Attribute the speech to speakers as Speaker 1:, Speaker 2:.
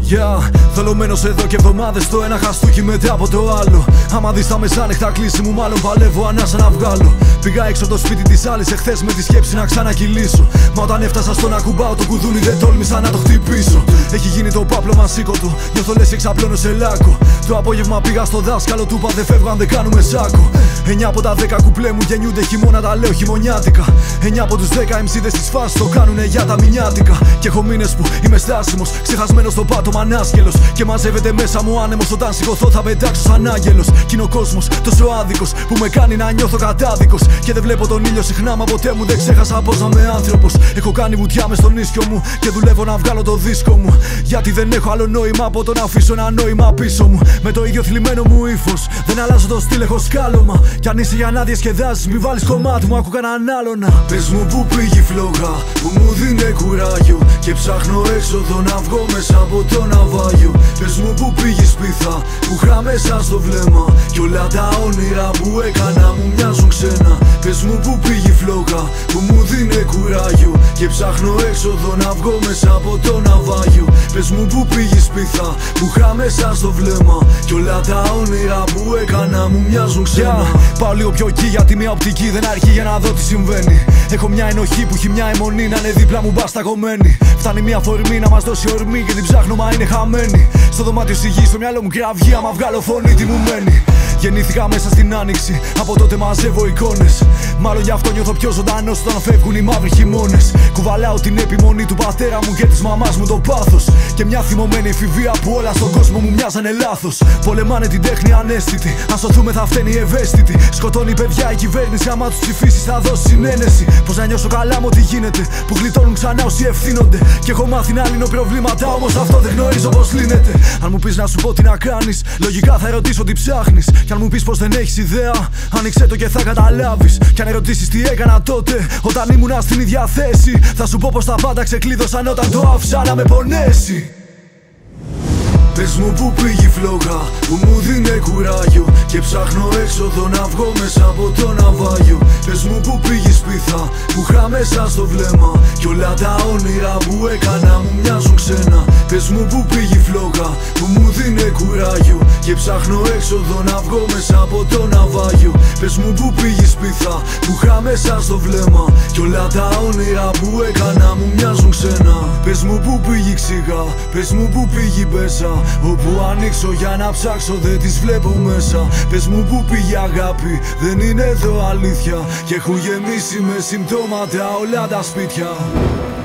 Speaker 1: Θολωμένος εδώ και εβδομάδες το ένα χαστούκι μετά από το άλλο. Άμα δεις τα μεσάνυχτα κλείσει μου, μάλλον παλεύω ανάσα να βγάλω. Πήγα έξω το σπίτι της άλλης εχθές με τη σκέψη να ξανακυλήσω. Μα όταν έφτασα στο να κουμπάω το κουδούνι δεν τόλμησα να το χτυπήσω. Έχει γίνει το πάπλωμα σήκωτο, νιώθω λες εξαπλώνω σε λάκκο. Το απόγευμα πήγα στο δάσκαλο, του είπα δεν φεύγω αν δεν κάνουμε σάκο. 9 από τα 10 κουπλέ μου γεννιούνται χειμώνα, τα λέω χειμωνιάτικα. 9 από τους 10 MC'δες της φάσης το κάνουνε για τα μηνιάτικα. Και έχω μήνες που είμαι στάσιμος, ξεχασμένος στο πάτωμα ανάσκελος. Και μαζεύεται μέσα μου άνεμος, όταν σηκωθώ θα πετάξω σαν άγγελος. Κι είναι ο κόσμος τόσο άδικος που με κάνει να νιώθω κατάδικος. Και δεν βλέπω τον ήλιο συχνά, μα ποτέ μου δεν ξέχασα πως να είμαι άνθρωπος. Έχω κάνει βουτιά μες στον ίσιο μου και δουλεύω να βγάλω το δίσκο μου. Γιατί δεν έχω άλλο νόημα από το να αφήσω ένα νόημα πίσω μου. Με το ίδιο θλιμμένο μου ύφος, δεν αλλάζω το στυλ, έχω σκάλωμα. Κι αν είσαι για να διασκεδάσεις, μη βάλεις κομμάτι μου, άκου κανέναν άλλον. Πες μου που πήγε η φλόγα που μου δίνε κουράγιο. Και ψάχνω έξοδο να βγω μέσα από το ναυάγιο. Πες μου που πήγε η σπίθα που είχα μέσα στο βλέμμα. Κι όλα τα όνειρα που έκανα μου μοιάζουν ξένα. Πες μου που πήγε η φλόγα που μου δίνε κουράγιο. Και ψάχνω έξοδο να βγω μέσα από το ναυάγιο. Πες μου που πήγε η σπίθα που είχα μέσα στο βλέμμα. Κι όλα τα όνειρα που έκανα μου μοιάζουν ξένα. Πάω λίγο πιο εκεί γιατί μια οπτική δεν αρκεί για να δω τι συμβαίνει. Έχω μια ενοχή που έχει μια αιμονή να είναι δίπλα μου μπασταγωμένη. Φτάνει μια φορμή να μας δώσει ορμή και την ψάχνω μα είναι χαμένη. Στο δωμάτιο στη γη, στο μυαλό μου κραυγή, άμα βγάλω φωνή τι μου μένει. Γεννήθηκα μέσα στην άνοιξη, από τότε μαζεύω εικόνες. Μάλλον γι' αυτό νιώθω πιο ζωντανός όταν φεύγουν οι μαύροι χειμώνες. Κουβαλάω την επιμονή του πατέρα μου και της μαμάς μου το πάθος. Και μια θυμωμένη εφηβεία που όλα στον κόσμο μου μοιάζανε λάθος. Πολεμάνε την τέχνη ανέστητη, αν σωθούμε θα φταίνει ευαίσθητη. Σκοτώνει παιδιά η κυβέρνηση, άμα τους ψηφίσεις θα δώσει συνένεση. Πως να νιώσω καλά μου τι γίνεται, που γλιτώνουν ξανά όσοι ευθύνονται. Και έχω μάθει να λύνω προβλήματα, όμως αυτό δεν γνωρίζω πως λύνεται. Αν μου πεις να σου πω τι να κάνεις, λογικά θα ερωτήσω τι ψάχνεις. Κι αν μου πεις πως δεν έχεις ιδέα, άνοιξε το και θα καταλάβεις. Κι αν ερωτήσεις τι έκανα τότε, όταν ήμουνα στην ίδια θέση, θα σου πω πως τα πάντα ξεκλείδωσαν όταν το άφησα να με πονέσει. Πες μου που πήγε η φλόγα που μου δίνε κουράγιο. Και ψάχνω έξοδο να βγω μέσα από το ναυάγιο. Πες μου που πήγε η σπίθα που είχα μέσα στο βλέμμα. Κι όλα τα όνειρα που έκανα μου μοιάζουν ξένα. Πες μου που πήγε η φλόγα που μου δίνε κουράγιο. Και ψάχνω έξοδο να βγω μέσα από το ναυάγιο. Πες μου που πήγε η σπίθα που είχα μέσα στο βλέμμα. Κι όλα τα όνειρα που έκανα μου μοιάζουν ξένα. Πες μου που πήγε η ξύγα, πες μου που πήγε η μπέσα. Όπου ανοίξω για να ψάξω δεν τις βλέπω μέσα. Πες μου που πήγε αγάπη, δεν είναι εδώ αλήθεια. Και έχουν γεμίσει με συμπτώματα όλα τα σπίτια.